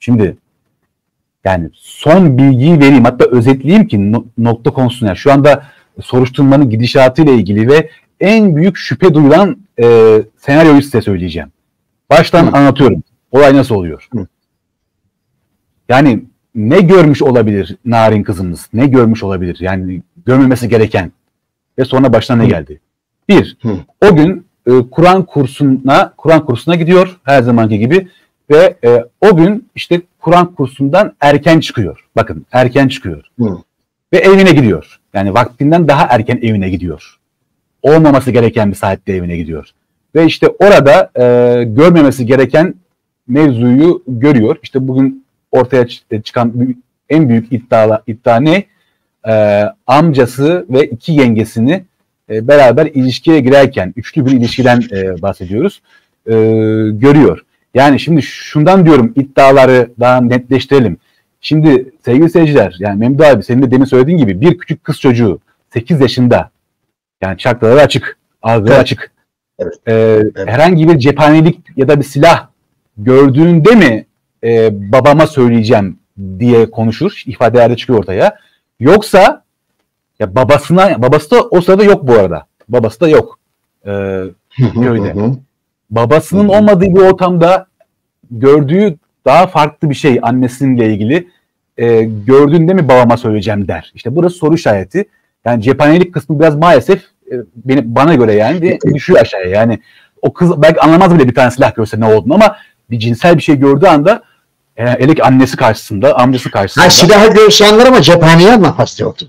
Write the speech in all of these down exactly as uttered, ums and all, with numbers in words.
Şimdi yani son bilgiyi vereyim, hatta özetleyeyim ki no, nokta konusunda. Yani şu anda soruşturmanın gidişatıyla ilgili ve en büyük şüphe duyulan e, senaryoyu size söyleyeceğim. Baştan Hı. anlatıyorum. Olay nasıl oluyor? Hı. Yani ne görmüş olabilir Narin kızımız? Ne görmüş olabilir? Yani görmemesi gereken. Ve sonra başına ne geldi? Bir, Hı. o gün e, Kur'an kursuna Kur'an kursuna gidiyor her zamanki gibi ve e, o gün işte Kur'an kursundan erken çıkıyor. Bakın erken çıkıyor. Hı. Ve evine gidiyor. Yani vaktinden daha erken evine gidiyor. Olmaması gereken bir saatte evine gidiyor. Ve işte orada e, görmemesi gereken mevzuyu görüyor. İşte bugün ortaya çıkan en büyük iddia, iddia ne? E, amcası ve iki yengesini e, beraber ilişkiye girerken, üçlü bir ilişkiden e, bahsediyoruz, e, görüyor. Yani şimdi şundan diyorum, iddiaları daha netleştirelim. Şimdi sevgili seyirciler, yani Memduh abi senin de demin söylediğin gibi bir küçük kız çocuğu sekiz yaşında, yani çakraları açık, ağzı evet. açık. Evet. Ee, evet. Herhangi bir cephanelik ya da bir silah gördüğünde mi e, babama söyleyeceğim diye konuşur, ifadelerde çıkıyor ortaya. Yoksa ya babasına, babası da o sırada yok bu arada. Babası da yok. Ee, öyle. Babasının olmadığı bir ortamda gördüğü daha farklı bir şey annesininle ilgili e, gördüğünde mi babama söyleyeceğim der. İşte burası soru işareti. Yani cephanelik kısmı biraz maalesef e, beni, bana göre yani düşüyor aşağıya. Yani o kız belki anlamaz bile bir tane silah görse ne olduğunu, ama bir cinsel bir şey gördüğü anda e, hele ki annesi karşısında, amcası karşısında. Ha, silahı görse anlar ama cephaneye anlamaz yoktu.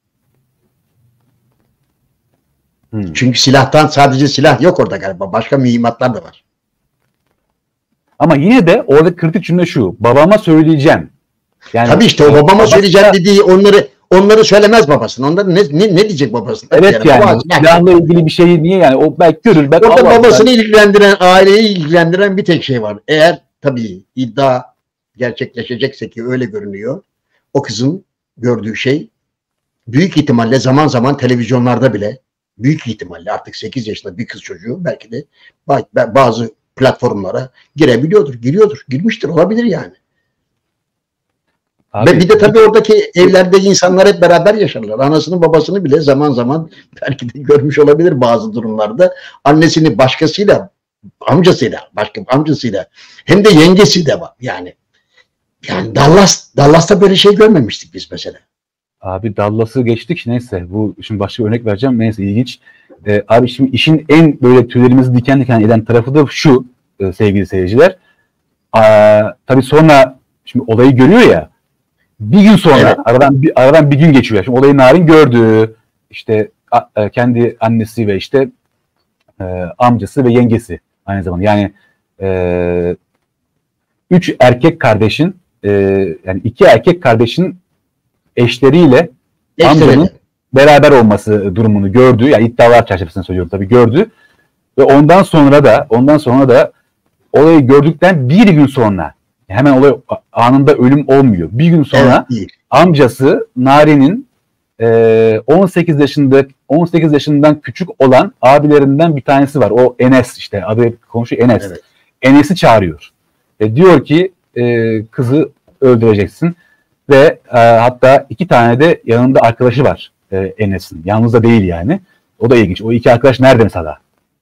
Hmm. Çünkü silahtan sadece silah yok orada galiba. Başka mühimmatlar da var. Ama yine de orada kritik cümle şu: babama söyleyeceğim. Yani tabii işte o babama söyleyeceğim dediği onları onları söylemez babasına. Onları ne ne, ne diyecek babasına? Evet yani, yani silahla ilgili bir şeyi niye yani o belki görür. Belki orada babasını yani ilgilendiren, aileyi ilgilendiren bir tek şey var. Eğer tabii iddia gerçekleşecekse, ki öyle görünüyor, o kızın gördüğü şey büyük ihtimalle zaman zaman televizyonlarda bile, büyük ihtimalle artık sekiz yaşında bir kız çocuğu belki de bazı platformlara girebiliyordur, giriyordur, girmiştir, olabilir yani. Abi, ve bir de tabii oradaki evlerde insanlar hep beraber yaşarlar. Anasını babasını bile zaman zaman belki de görmüş olabilir bazı durumlarda. Annesini başkasıyla, amcasıyla, başka amcasıyla, hem de yengesi de var yani. Yani Dallas, Dallas'ta böyle şey görmemiştik biz mesela. Abi Dallas'ı geçtik, neyse bu şimdi başka bir örnek vereceğim, neyse ilginç. Ee, abi şimdi işin en böyle tüylerimizi diken diken eden tarafı da şu e, sevgili seyirciler. Aa, tabii sonra şimdi olayı görüyor ya, bir gün sonra evet. aradan bir aradan bir gün geçiyor. Şimdi olayı Narin gördü. İşte a, kendi annesi ve işte e, amcası ve yengesi aynı zamanda. Yani e, üç erkek kardeşin e, yani iki erkek kardeşin eşleriyle Eşleri. amcanın beraber olması durumunu gördü. Yani iddialar çerçevesinde söylüyorum tabii, gördü. Ve ondan sonra da ondan sonra da olayı gördükten bir gün sonra, hemen olay anında ölüm olmuyor. Bir gün sonra evet, amcası Narin'in e, on sekiz yaşında on sekiz yaşından küçük olan abilerinden bir tanesi var. O Enes, işte adı komşu Enes. Evet. Enes'i çağırıyor. E, diyor ki e, kızı öldüreceksin ve e, hatta iki tane de yanında arkadaşı var e, Enes'in. Yalnız da değil yani. O da ilginç. O iki arkadaş nerede mesela?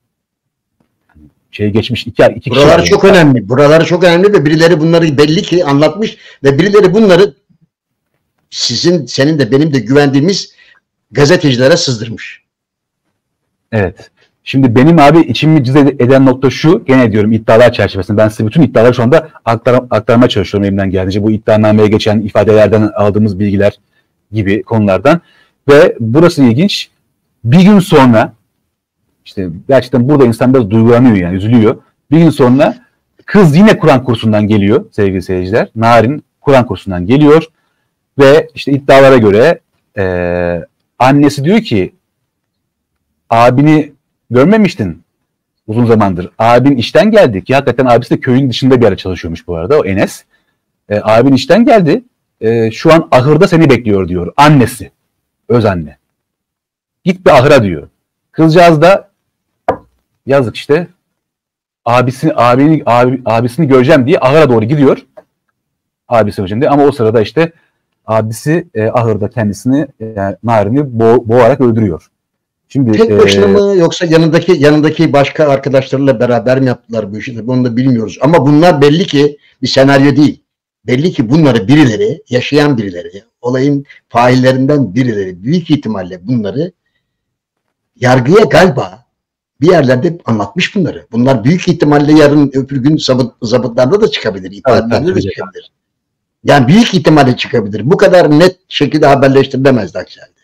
Şey geçmiş iki, iki buraları kişi çok yani. önemli. Buraları çok önemli ve birileri bunları belli ki anlatmış ve birileri bunları sizin, senin de benim de güvendiğimiz gazetecilere sızdırmış. Evet. Şimdi benim abi içimi cız eden nokta şu, gene diyorum iddialar çerçevesinde. Ben size bütün iddiaları şu anda aktar, aktarmaya çalışıyorum elimden geldiğince. Bu iddianameye geçen ifadelerden aldığımız bilgiler gibi konulardan. Ve burası ilginç. Bir gün sonra İşte gerçekten burada insan biraz duygulanıyor, yani üzülüyor. Bir gün sonra kız yine Kur'an kursundan geliyor sevgili seyirciler. Narin Kur'an kursundan geliyor ve işte iddialara göre e, annesi diyor ki abini görmemiştin uzun zamandır. Abin işten geldi ki hakikaten abisi de köyün dışında bir ara çalışıyormuş bu arada, o Enes. E, abin işten geldi. E, şu an ahırda seni bekliyor diyor annesi. Öz anne. Git bir ahıra diyor. Kızcağız da yazık işte abisini abini abi, abisini göreceğim diye ahıra doğru gidiyor. abisi peşinde. Ama o sırada işte abisi e, ahırda kendisini yani Narin'i bo boğarak öldürüyor. Şimdi tek başına e, mı yoksa yanındaki yanındaki başka arkadaşlarıyla beraber mi yaptılar bu işi? Tabii onu da bilmiyoruz. Ama bunlar belli ki bir senaryo değil. Belli ki bunları birileri, yaşayan birileri, olayın faillerinden birileri büyük ihtimalle bunları yargıya galiba bir yerlerde anlatmış bunları. Bunlar büyük ihtimalle yarın öbür gün zabıt, zabıtlarda da çıkabilir, iddialarda evet, da çıkabilir. Yani büyük ihtimalle çıkabilir. Bu kadar net şekilde haberleştirilemez aksi halde.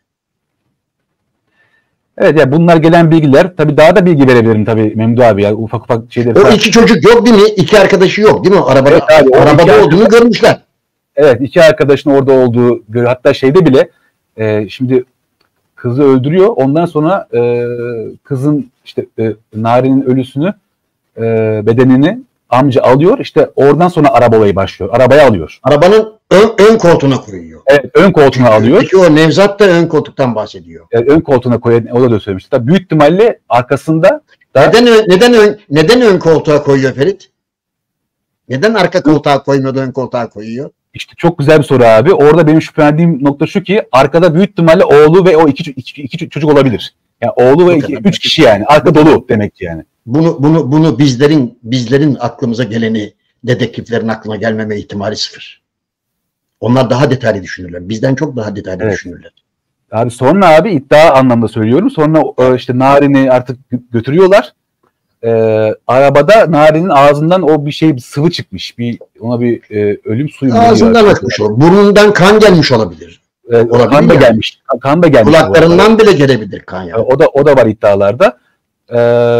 Evet ya, bunlar gelen bilgiler. Tabii daha da bilgi verebilirim tabii Memduh abi ya, ufak ufak şeyler. O iki çocuk yok değil mi? İki arkadaşı yok değil mi? Arabada, evet abi, arabada olduğunu görmüşler. Evet, iki arkadaşın orada olduğu görüyor. Hatta şeyde bile e, şimdi kızı öldürüyor. Ondan sonra e, kızın işte e, Narin'in ölüsünü e, bedenini amca alıyor. İşte oradan sonra araba olayı başlıyor. Arabaya alıyor. Arabanın ön, ön koltuğuna koyuyor. Evet, ön koltuğuna Çünkü alıyor. Peki o Nevzat da ön koltuktan bahsediyor. Evet, ön koltuğuna koyuyor. O da söylemişti. Tabii büyük ihtimalle arkasında da... Neden ön, neden ön, neden ön koltuğa koyuyor Ferit? Neden arka koltuğa koymuyor da ön koltuğa koyuyor? İşte çok güzel bir soru abi. Orada benim şüphelendiğim nokta şu ki arkada büyük ihtimalle oğlu ve o iki, iki, iki çocuk olabilir. Yani oğlu ve iki, üç kişi yani. Arka dolu demek ki yani. Bunu bunu bunu bizlerin bizlerin aklımıza geleni dedektiflerin aklına gelmeme ihtimali sıfır. Onlar daha detaylı düşünürler. Bizden çok daha detaylı evet. düşünürler. Abi sonra abi iddia anlamda söylüyorum. Sonra işte Narin'i artık götürüyorlar. Ee, arabada Narin'in ağzından o bir şey bir sıvı çıkmış. Bir ona bir e, ölüm suyu. Ağzından akmış o. Burnundan kan gelmiş olabilir. Ee, olabilir kan da yani. gelmiş. Kan da gelmiş. Kulaklarından bile gelebilir kan yani. O da o da var iddialarda. Ee,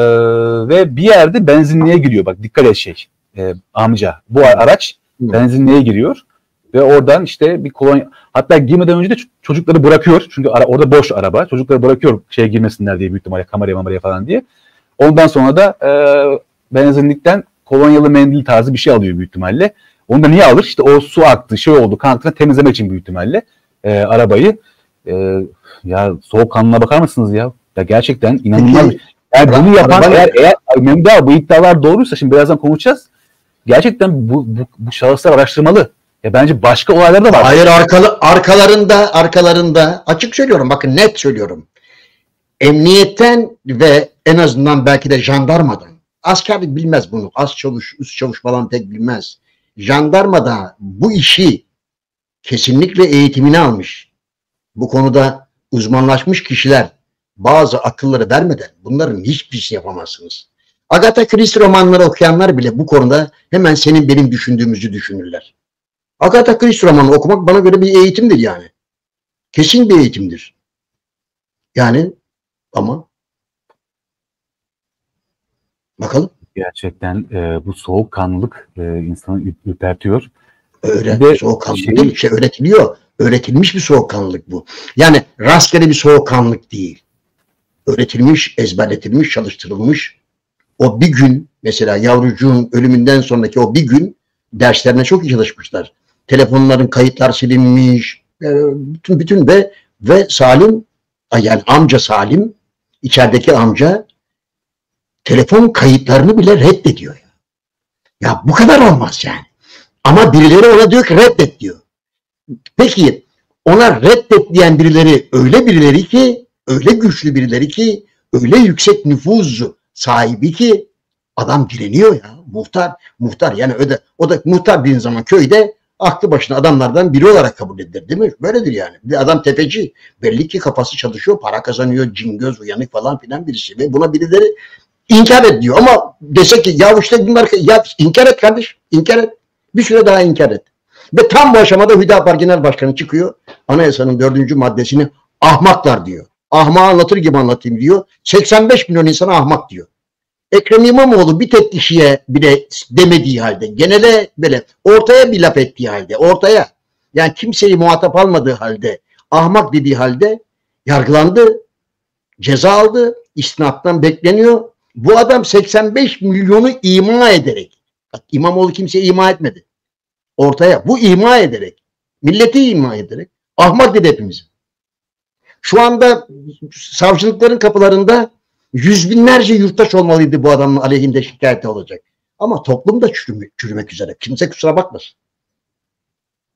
ve bir yerde benzinliğe giriyor. Bak dikkat et şey. E, amca. Bu araç Hı. benzinliğe giriyor ve oradan işte bir kolonya, hatta girmeden önce de çocukları bırakıyor. Çünkü ara, orada boş araba. Çocukları bırakıyor şeye girmesinler diye, büyük ihtimalle kameraya mameraya falan diye. Ondan sonra da e, benzinlikten kolonyalı mendil tarzı bir şey alıyor büyük ihtimalle. Onu da niye alır? İşte o su aktı, şey oldu, kanatını temizlemek için büyük ihtimalle e, arabayı. E, ya soğukkanlına bakar mısınız ya? Ya gerçekten inanılmaz. Peki, yani bunu yapan araba, eğer, eğer Memduh bu iddialar doğruysa, şimdi birazdan konuşacağız. Gerçekten bu, bu, bu şahıslar araştırmalı. Ya bence başka olaylar da var. Hayır, arkalı, arkalarında arkalarında açık söylüyorum, bakın net söylüyorum. Emniyetten ve en azından belki de jandarmadan, askerlik bilmez bunu, az çavuş, üst çavuş falan pek bilmez. Jandarmada bu işi kesinlikle eğitimini almış, bu konuda uzmanlaşmış kişiler bazı akılları vermeden bunların hiçbirisini yapamazsınız. Agatha Christie romanları okuyanlar bile bu konuda hemen senin benim düşündüğümüzü düşünürler. Agatha Christie romanı okumak bana göre bir eğitimdir yani. Kesin bir eğitimdir. Yani ama bakalım. Gerçekten e, bu soğukkanlılık e, insanı ürpertiyor. Öyle de, soğukkanlılık şey, değil, şey öğretiliyor. Öğretilmiş bir soğukkanlılık bu. Yani rastgele bir soğukkanlılık değil. Öğretilmiş, ezberletilmiş, çalıştırılmış. O bir gün mesela yavrucuğun ölümünden sonraki o bir gün derslerine çok iyi çalışmışlar. Telefonların kayıtlar silinmiş. Bütün bütün ve ve Salim, yani amca Salim, içerideki amca telefon kayıtlarını bile reddediyor. Ya, ya bu kadar olmaz yani. Ama birileri ona diyor ki reddet diyor. Peki ona reddet diyen birileri öyle birileri ki, öyle güçlü birileri ki, öyle yüksek nüfuz sahibi ki adam direniyor ya. Muhtar, muhtar yani öde, o da muhtar bir zaman köyde aklı başına adamlardan biri olarak kabul edilir değil mi? Böyledir yani. Bir adam tefeci. Belli ki kafası çalışıyor, para kazanıyor, cingöz, uyanık falan filan birisi ve buna birileri inkar ediyor. Ama dese ki ya işte bunlar, ya inkar et kardeş, inkar et. Bir süre daha inkar et. Ve tam bu aşamada Hüdapar Genel Başkanı çıkıyor. Anayasanın dördüncü maddesini ahmaklar diyor. Ahmağı anlatır gibi anlatayım diyor. seksen beş milyon insana ahmak diyor. Ekrem İmamoğlu bir tek kişiye bile demediği halde, genele böyle ortaya bir laf ettiği halde, ortaya yani kimseyi muhatap almadığı halde, ahmak dediği halde yargılandı, ceza aldı, istinaftan bekleniyor. Bu adam seksen beş milyonu ima ederek, bak İmamoğlu kimseye ima etmedi. Ortaya bu ima ederek, milleti ima ederek ahmak dedi hepimiz. Şu anda savcılıkların kapılarında yüz binlerce yurttaş olmalıydı bu adamın aleyhinde şikayeti olacak. Ama toplum da çürümek, çürümek üzere. Kimse kusura bakmasın.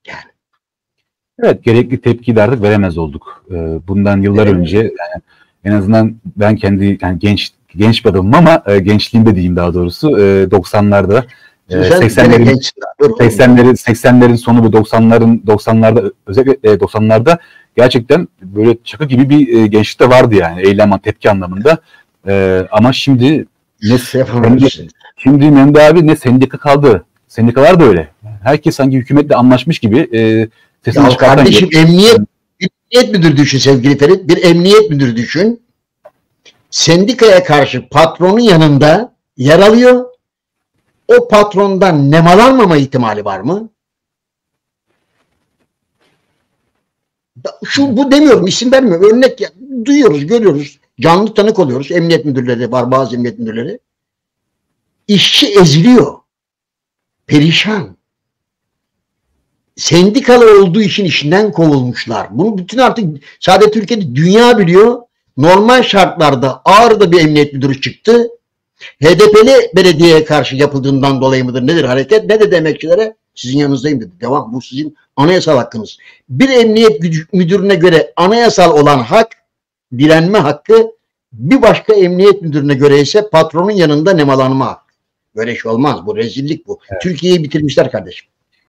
Yani. Evet, gerekli tepkiyi de artık veremez olduk. Ee, bundan yıllar Evet. önce yani en azından ben kendi yani genç genç bir adamım ama e, gençliğimde diyeyim daha doğrusu e, doksanlarda e, Sen gene seksenlerin gençsin. Dur oğlum. seksenlerin seksenlerin sonu ve doksanların doksanlarda özellikle e, doksanlarda gerçekten böyle şaka gibi bir e, gençlik de vardı yani eylem tepki anlamında. E, ama şimdi ne Yapamıyorsun. şimdi Memdu abi ne sendika kaldı. Sendikalar da öyle. Herkes sanki hükümetle anlaşmış gibi e, sesini Ya çıkartan kardeşim emniyet, bir emniyet müdürü düşün sevgili Ferit. Bir emniyet müdürü düşün. Sendikaya karşı patronun yanında yer alıyor. O patrondan nemalanmama ihtimali var mı? Şu bu demiyorum, isim vermiyorum. Örnek ya, duyuyoruz, görüyoruz. Canlı tanık oluyoruz. Emniyet müdürleri var, bazı emniyet müdürleri. İşçi eziliyor. Perişan. Sendikalı olduğu için işinden kovulmuşlar. Bunu bütün artık sadece Türkiye'de dünya biliyor. Normal şartlarda Ağrı'da bir emniyet müdürü çıktı. H D P'li belediyeye karşı yapıldığından dolayı mıdır nedir hareket? Ne dedi emekçilere? Sizin yanınızdayım dedi. Devam. Bu sizin anayasal hakkınız. Bir emniyet müdürüne göre anayasal olan hak, direnme hakkı, bir başka emniyet müdürüne göre ise patronun yanında nemalanma hakkı. Böyle şey olmaz. Bu rezillik bu. Evet. Türkiye'yi bitirmişler kardeşim.